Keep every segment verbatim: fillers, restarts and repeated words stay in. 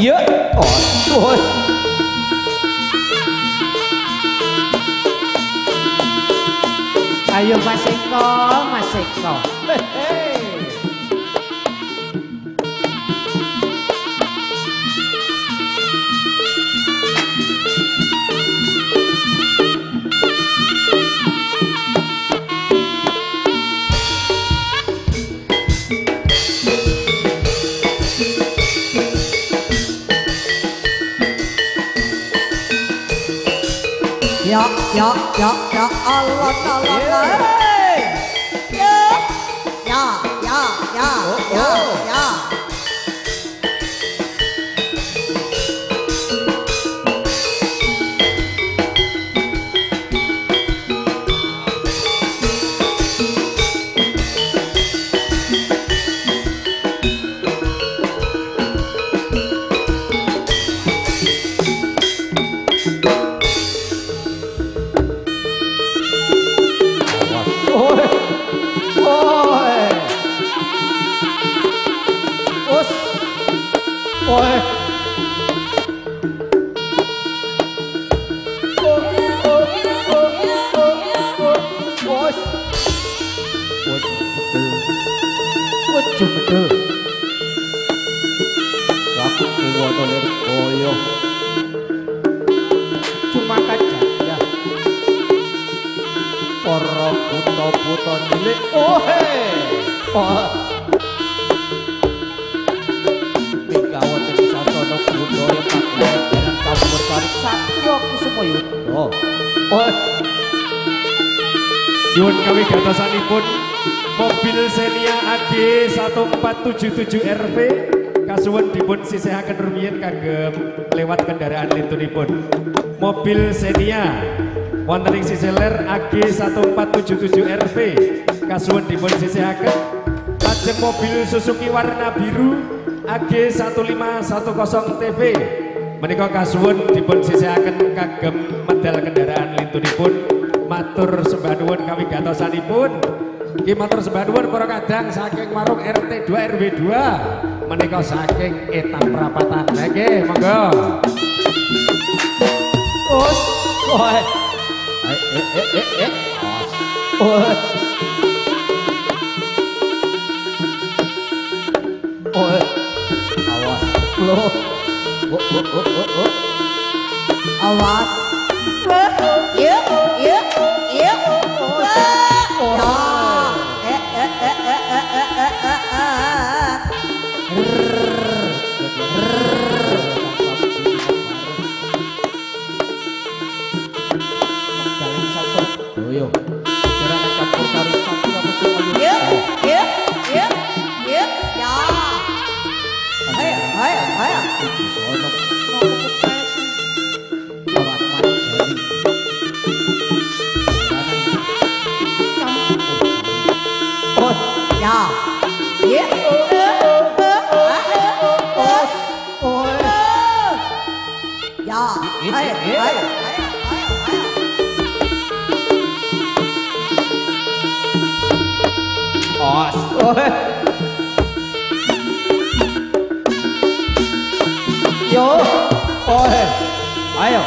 Iya. Oh. Ayo Mas Eko, Mas Eko. Hehe. Ya, ya, ya, ya, Allah, Allah, hey. Ya, ya, ya, ya, ya, ya. Cuma kaca ya. Para buta-buta cilik. Oh he. Oh. Dikawat ing sasana budaya Pakualaran Campursari Satya Kusuma Yuda. Oh. Nyuwun kawigatosanipun mobil Xenia A G satu empat tujuh tujuh R V kasuwun dipun sisihaken rumiyin kagem lewat kendaraan lintunipun. Mobil Xenia wonten ing sisih ler A G satu empat tujuh tujuh R V kasuwun dipun sisihaken. Lajeng mobil Suzuki warna biru A G satu lima satu nol T V menika kasuwun dipun sisihaken kagem medal kendaraan lintunipun. Matur sembah nuwun kawigatosanipun. Ki matur sembah nuwun para kadang saking warung R T dua R W dua menika saking Etan Prapatan. Nggih, monggo. Us. Oh. Eh eh eh eh. eh. Oh. Oh. Awas. Loh. Oh oh oh oh. oh. Awas. Ya, ya, ya. Oh. Eh, eh, eh, eh, eh, eh, eh, eh, eh. Daling sasana budaya Pakualaran Campursari Satya Kusuma Yuda. Ya, ya, ya, ya, ya. Ayo, ayo, ayo. Sono Lewat Manjani. Oh, Ya. Ya. oh. Ya. Ayo, ayo, ayo, ayo, ayo. Os. Oh. Yo. Oh. Ayo.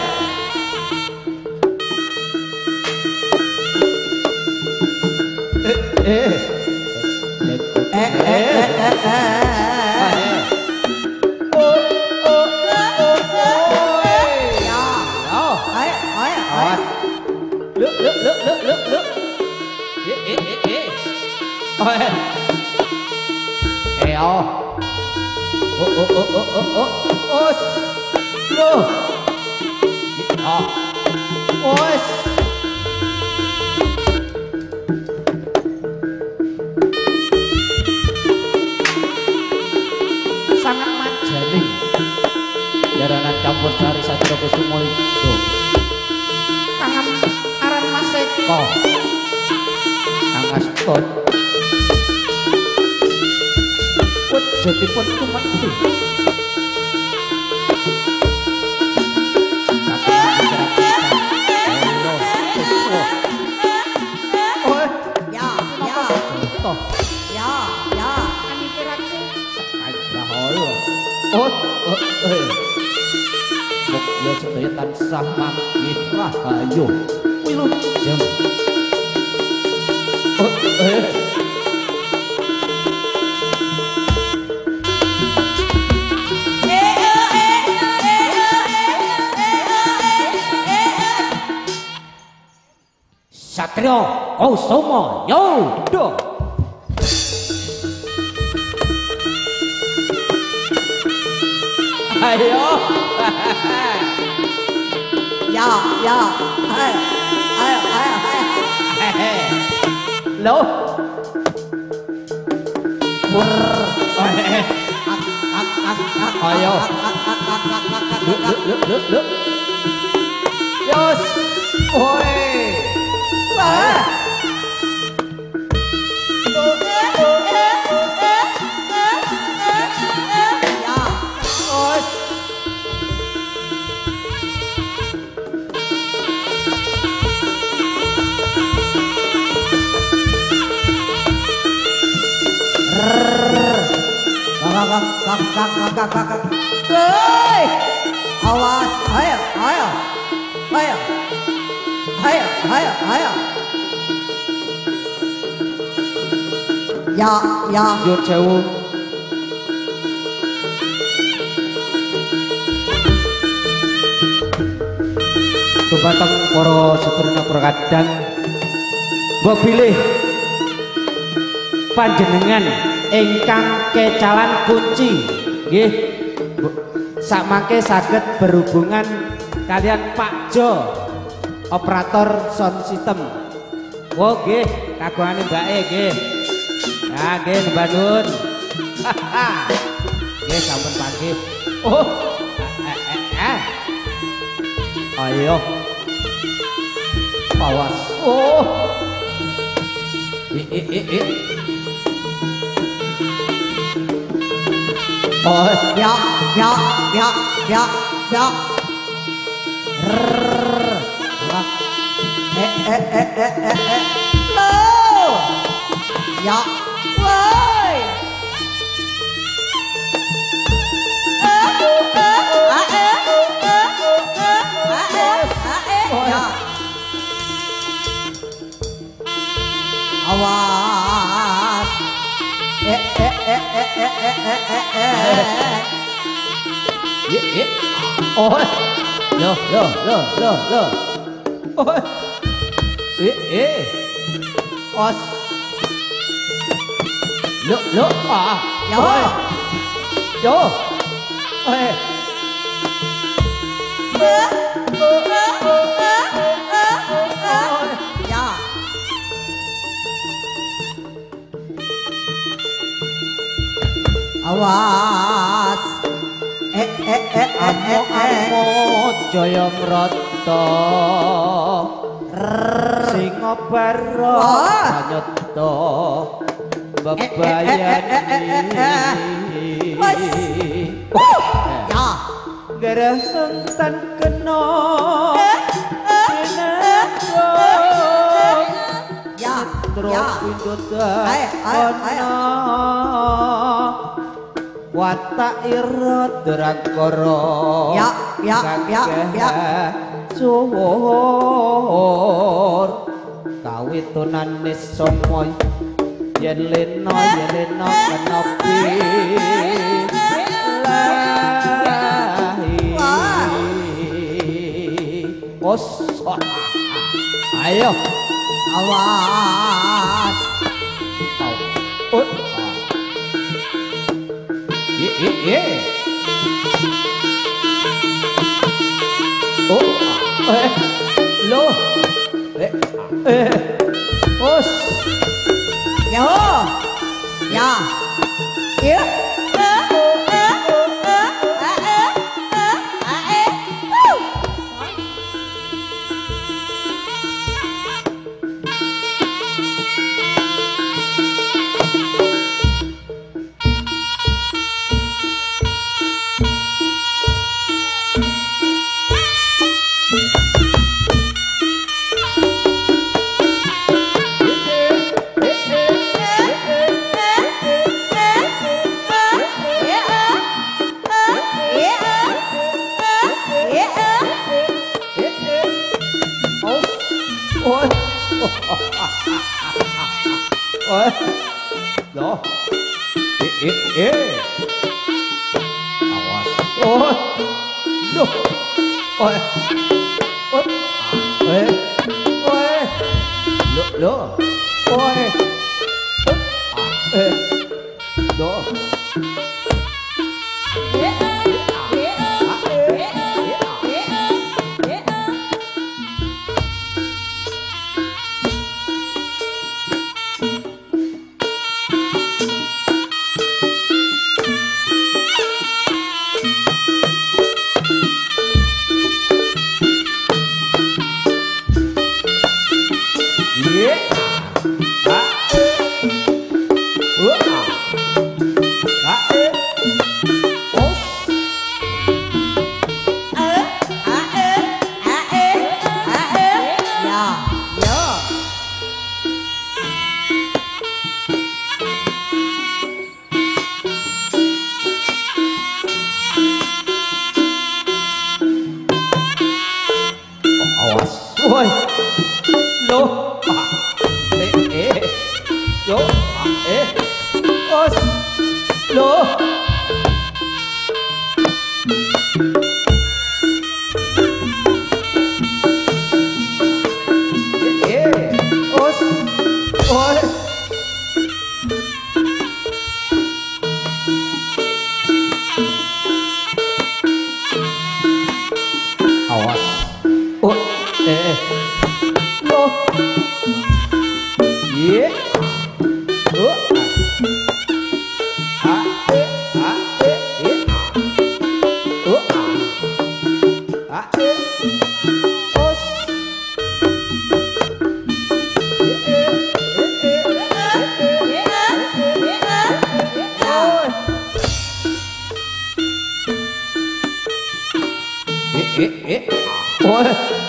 Eh. Eh. Eh, eh, eh, eh, eh. Oh, oh, oh, oh. Ya. Oh. Ayo, ayo, ayo. Awas. Luk, luk, luk, luk, luk, luk. Eh, eh, eh, eh. Oh, eh. Eh, oh. Oh, oh, oh, oh, oh, oh. Oh. Loh. Oh. Oh. Sangat majaning. Jaranan Campursari Satya Kusuma Yuda. Kangam aran Mas Eko. Kang Aston. Wujudipun cumekti. Ya, ya. Ya, ya. Anikirake Sekali rahaya. Oh, eh. Ya sedaya tansah mangkin rahayu. Wilujeng. Oh, eh. Satrio Kusuma Yudha. Ayo. Ya, ya. Ayo, ayo, ayo, ayo. Loh. Ayo. Look, look, look, look, look. Yos. Oi. Wah. Ya. Os. Kakak, kakak, kakak, kakak. Hei. Awas, ayo, ayo. Ayo. Ayo, ayo, ayo. Ya, ya. Yo sewu. Dumateng para sedherek prakadang mbok bilih panjenengan ingkang kecalan kunci nggih sakmangke saged berhubungan kalian Pak Jo operator sound system. Oh nggih kagungane mbake nggih. Nah nggih Mbak Nun. Nggih sampun panggih. Oh. Eh eh eh. Ayo. Awas. Oh. Eh eh eh eh. Oh, ya, ya, ya, ya, ya. Eh, eh, eh, eh, eh, eh. Lo. Ya. Woi. Ya. Awas. Eh, eh, eh, eh, eh, eh, eh, eh, eh. Ye, ye. Oh. Loh, loh, loh, loh, loh. Oh. Eh, eh. Os. Loh, loh. Ah. Yo. Yo. Eh. Ya. Awas. Eh, eh, eh, eh, eh, eh. Jaya Mrata Singapura Nyata bebayani Ya. Geraseng tan kena Ya. Terus Ya. pindah Ayo, ayo, ayo. Watak irot drakara Ya, ya, ya, ya. Suwur kawitunane sanga yen lena yen lena kenapi os ayo Awas. Oh. Ye ye ye. Oh. Eh. Lo. Eh. Eh. Os. Yo. Ya. Ya. Oi. Loh. Eh eh eh. Awas. Oh. Loh. Oi. Oi. Oi. Oi. Loh loh. Oi. Eh. Loh. Ôi, lô, à, ê, ê, lô, à, ê, ôi, lô. Ê, ê, ôi, ôi. Awas, ôi. Eh, loh, ye, oh, ah, eh, ah, eh, eh, oh, ah, eh, os, ye, eh, eh, eh, eh, eh, oh.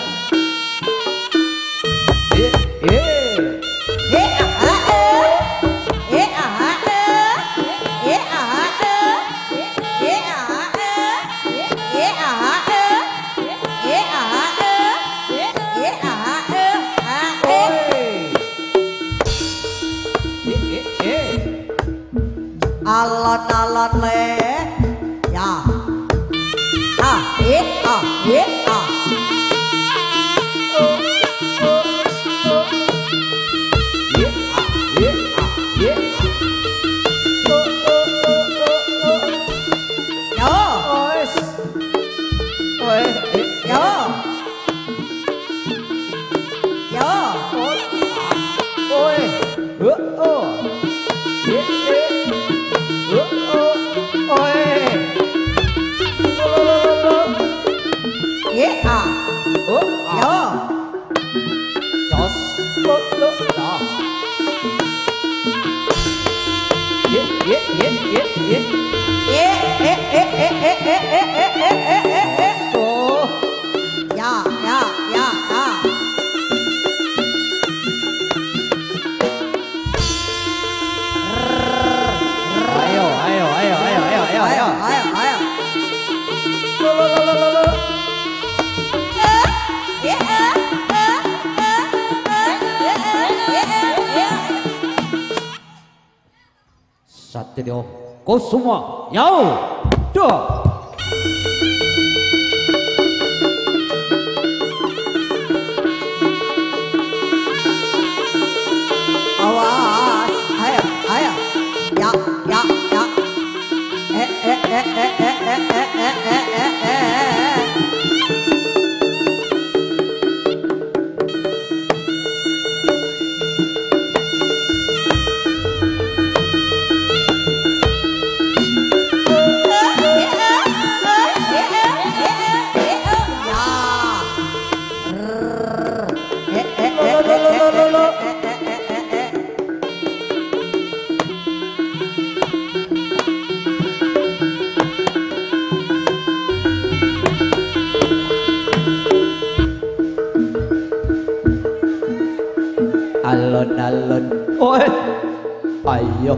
Alon-alon le, ya, ah, eh, ah, eh, ah. Satrio Kusuma Yau Duh. Awas, ayo, ayo, ya, ya, ya, eh, eh, eh, eh, eh, eh, eh, eh, eh, eh, eh. Alon-alon, oi, ayo.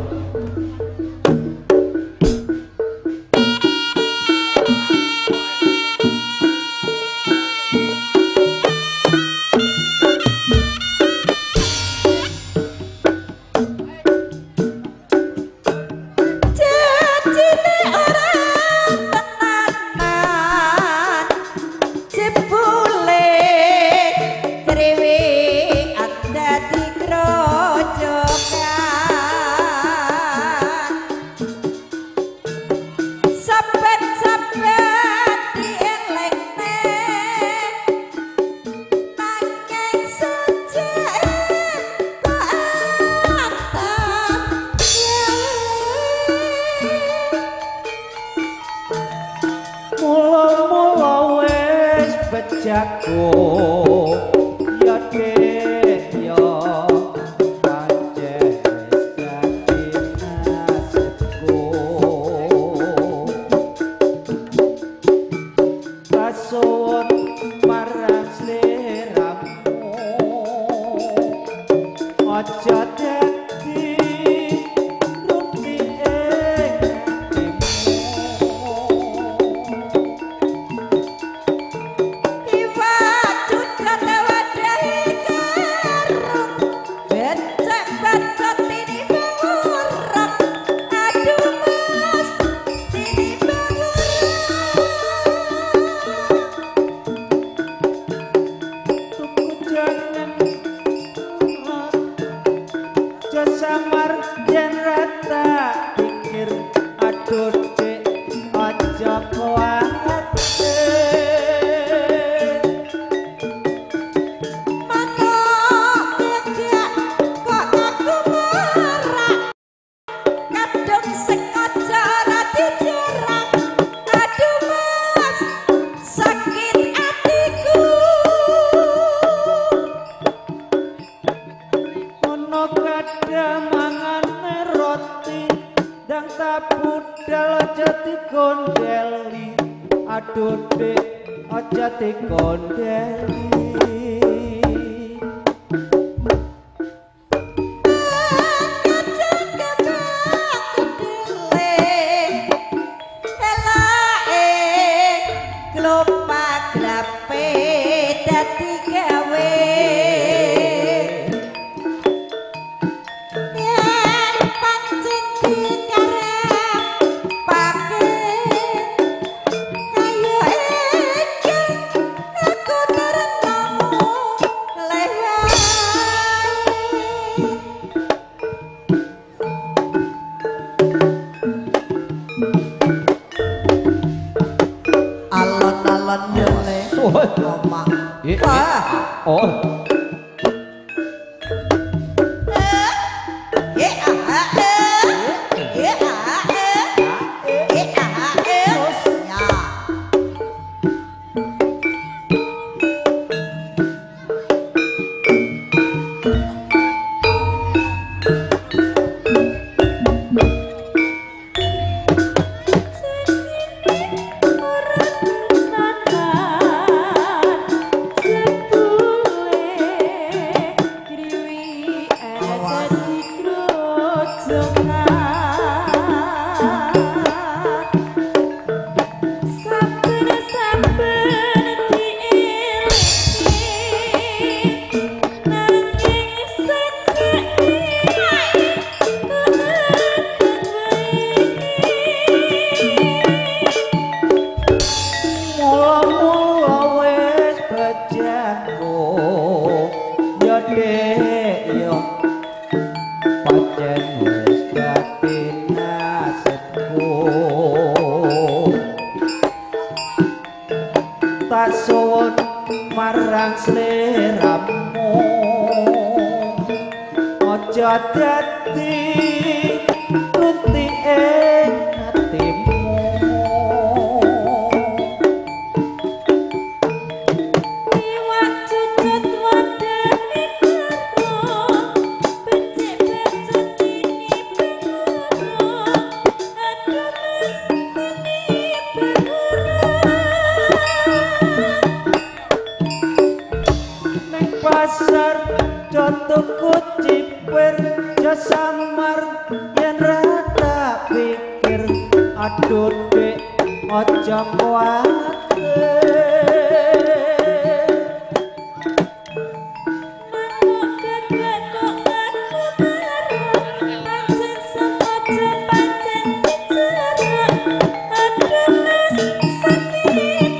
aja dadi rumpi ing Iwa judat wadahi karung becek bacot ini mengurap aduh mas ini tuku jangan samar yen rata pikir aduh dek aja kuat Mano tegak kok aku merak kadung sing aja ora dijerang aduh mas sakit atiku ono kadang mangan roti dan tak budal aja dikondeli aduh dek aja dikondeli alon-alon dene omah Eh, wah oh. eh ah eh eh ah eh eh ah eh ya tak suwun marang sliramu aja dadi ruti ing atimu iwak cucut wadani karo becik becik ini pengoro aduh mas ini pengoro ning pasar tuku cipir jasamar yen rata pikir aduh dek aja kuatir manuk gagak kok aku marah pancen sengaja pancen dicerak aduh mas sakit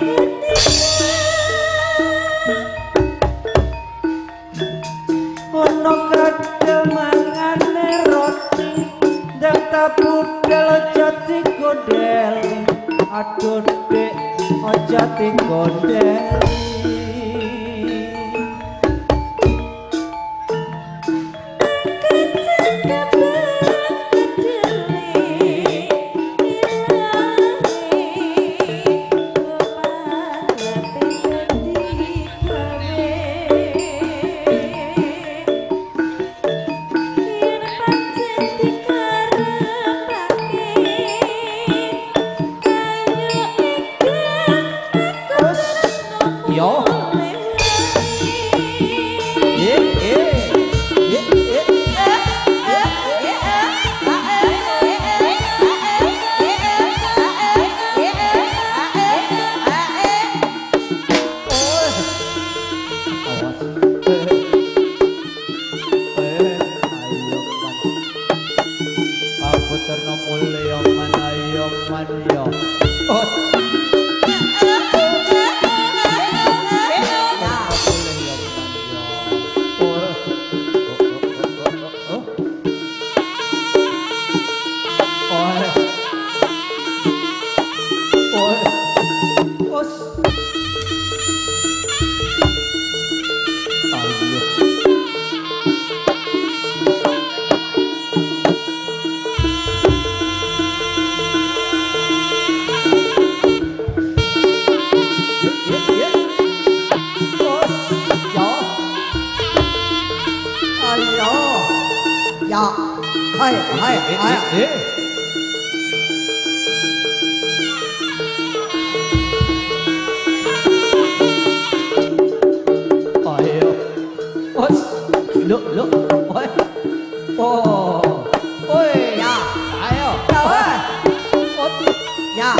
ono kadang mangane roti dan tak budal aja digodeli aduh dek aja digodeli Yo. dạ hay hay hay Look, look, ôi, ồ, ôi, dạ ai không? trời ơi dạ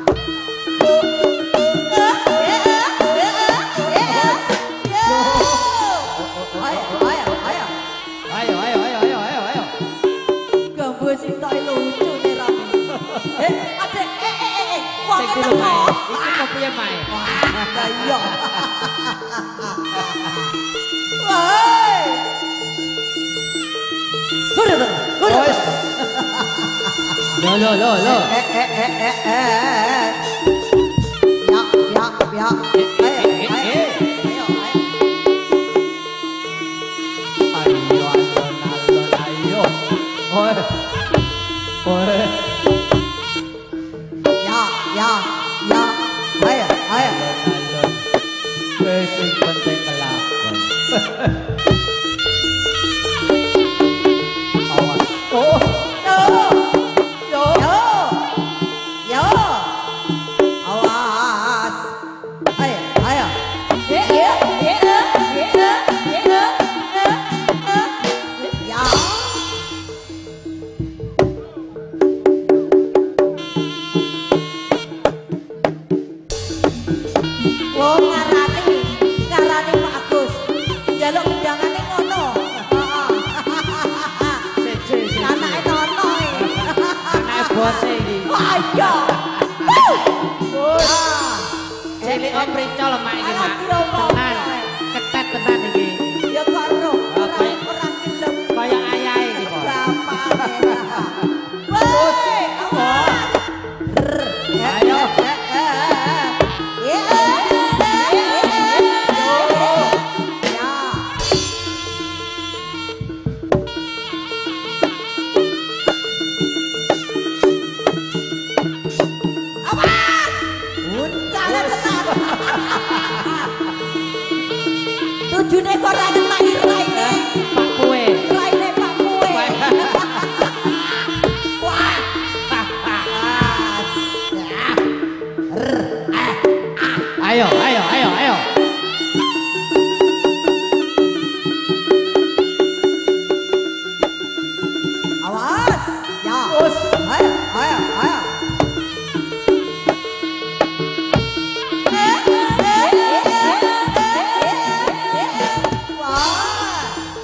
Ayo, ayo, ayo, ayo, ayo, ayo. gambar sing tak lucu nih Rami. Eh, ada eh eh eh eh. Wah, Cek kata dulu, Mai. kok. Iki kopinya, Mai. Wah, kayak. Wah. Hurra, hurra. Lo, lo, lo, lo. Eh eh eh eh eh. Ya, ya, ya. Eh, eh, eh, eh, eh. Ayo, ayo. Ayo, alon, alon, ayo. Oi, oi. Ya, ya, ya. Ayo, ayo. Alon, alon. Wes sing penting kelakon. Awas. Oh, Yo. yo. Yo. Yo. Awas. Ayo, ayo. Ya. Ya. Wong ngarani, ngarani Pak Agus. Jaluk undangane ngono. Sik, sik, sik. Anake nono iki. Anake bose iki. Wah, iya. Ah. Cilik kok pricol mak iki, Mak. Anak diomong. Tenan. Ketet tenan iki. Ya karo Ah, ora kayak- ora gelem. Kaya ayahe iki kok. Bapak. Woi, awas. Ayo. Ya. Ya. Awas! Uncale tenan. Tujune kok ora ngenani raine. Pak kue. Raine Pak Kue. Wah. Ayo, ayo, ayo, ayo. Awas. Ya. Us. Ayo, ayo, ayo. Wah.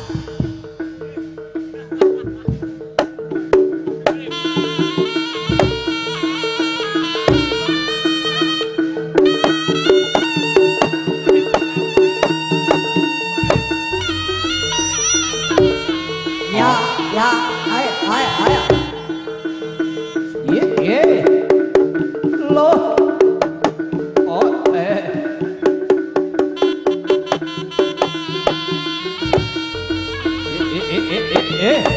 Ya, ya, ayo, ayo, ayo. Ye, ye. Lo. Oh, eh. Eh, eh, eh, eh, eh, eh.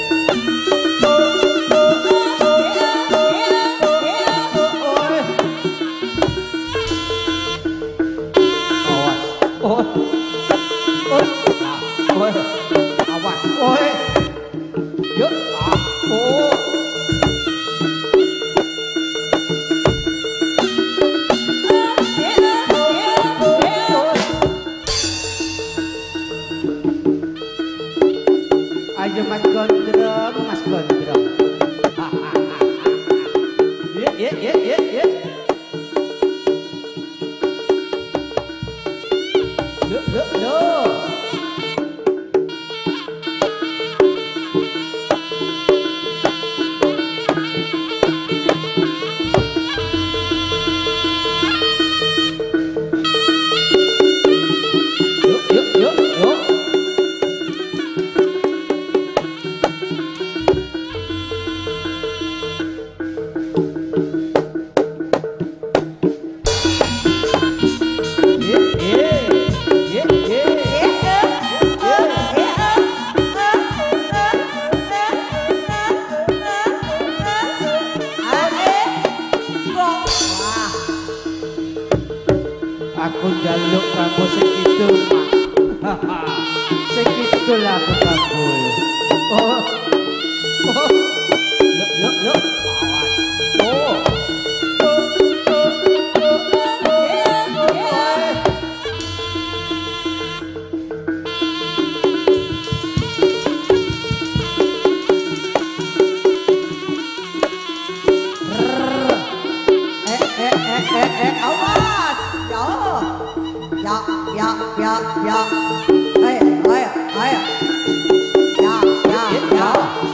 Oi. Awas. Oh. Oi. Ah, oi. Awas. Oi. Yuk. Ah. Oh. Ayo Mas Gondrong, Mas Gondrong. Ye, ye, ye, ye, ye. Look, look, look. Aku jaluk kamu segitu mak. Segitu lah aku kamu. Oh, oh, lo lo lo, awas. Oh, oh, oh, oh, oh, oh, oh. Eh eh eh eh eh awas. Ya. Ya ya ya ya. Ayo ayo ayo. Ya ya ya.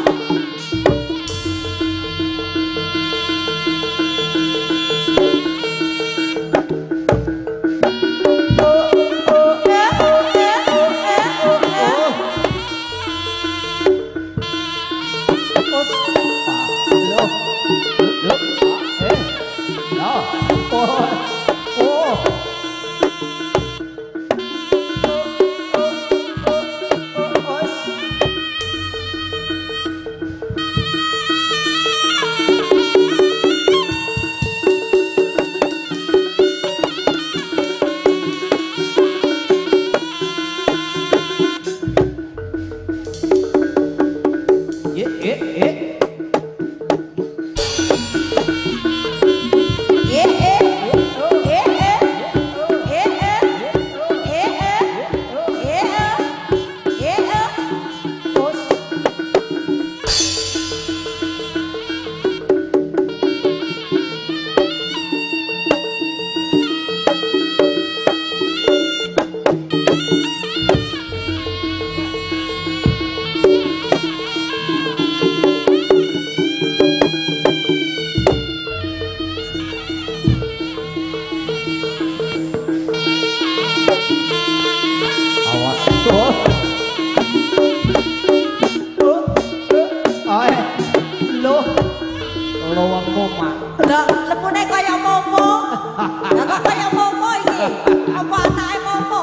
Lah, lepune kaya momo. Lah kok kaya momo iki? Apa anake momo?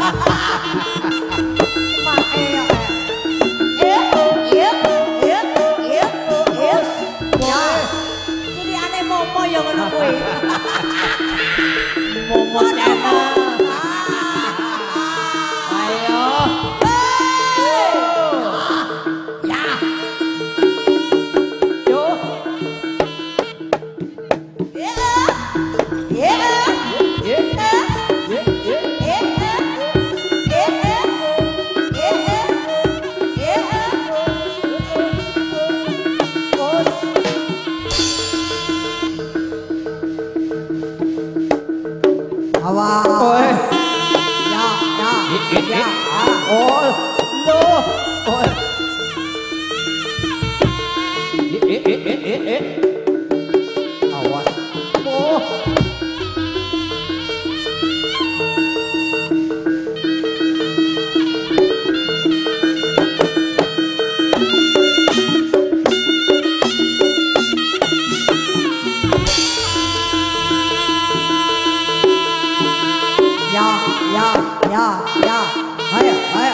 Make ya. Eh, iya, iya, iya, iya. Ya. Cilikane momo ya ngono kuwi. Momo tenan. Ayo. Ya. Awas. Ya, ya, ya. Oh, lo. Oh. Eh, eh, eh, eh, eh. Awas. Oh. Ya, ya, ya, ya. Ayo, ayo.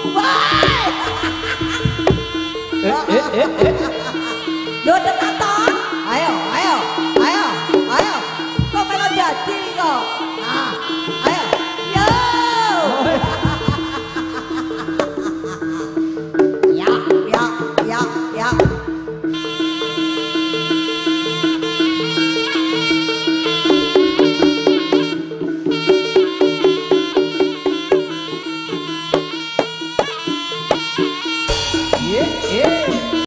Lho, tekan to.